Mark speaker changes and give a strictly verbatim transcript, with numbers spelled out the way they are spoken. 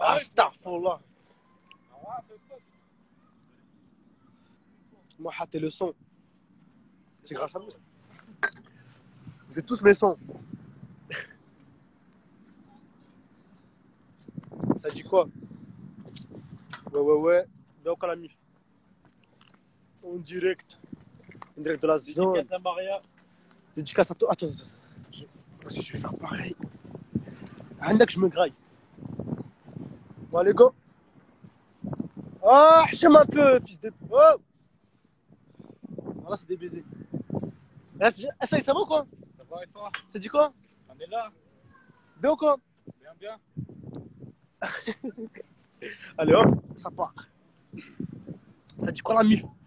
Speaker 1: Astaghfirullah. Moi, hâtez le son. C'est grâce à vous. Vous êtes tous mes sons. Ça dit quoi? Ouais, ouais, ouais. Bien encore la mif. En direct. En direct de la zone.
Speaker 2: Dédicace à Maria.
Speaker 1: Dédicace à toi. Attends, attends, attends. Je... Moi aussi, je vais faire pareil. Rien que je me graille. Bon, allez, go. Oh, j'aime un peu, fils de. Oh! Voilà, c'est des baisers. Eh, ça, ça va ou quoi?
Speaker 2: Ça va et toi?
Speaker 1: Ça dit quoi?
Speaker 2: On est là.
Speaker 1: Bien ou quoi?
Speaker 2: Bien, bien.
Speaker 1: Allez hop, ça part. Ça dit quoi la mif?